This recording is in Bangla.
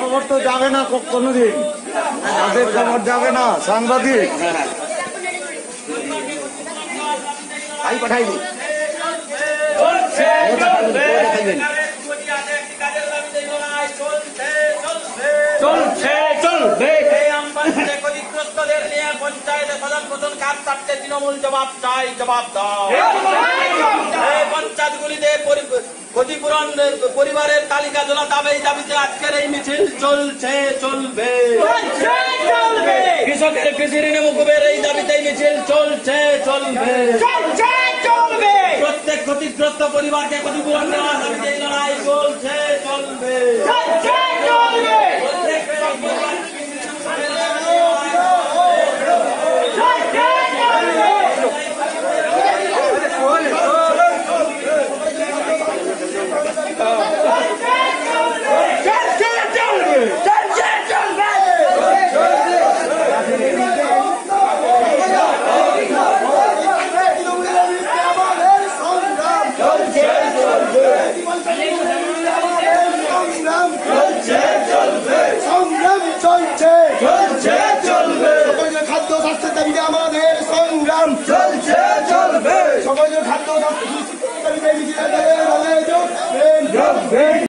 খবর তো যাবে না কোনোদিন, তাদের খবর যাবে না। সাংবাদিক পাঠাইবি চলছে চলবে ক্ষতিগ্রস্তদের নিয়ে পঞ্চায়েতে সদন প্রধান কাজ থাকতে তৃণমূল জবাব চাই, জবাব দাও। পঞ্চায়েতগুলিতে ক্ষতিপূরণ পরিবারের তালিকা তোলা দাবিতে আজকের এই মিছিল চলছে চলবে। কৃষকের কৃষি ঋণে মুকুবের এই দাবিতে মিছিল চলছে চলবে। প্রত্যেক ক্ষতিগ্রস্ত পরিবারকে ক্ষতিপূরণ দেওয়ার দাবিতে লড়াই চলছে চলবে।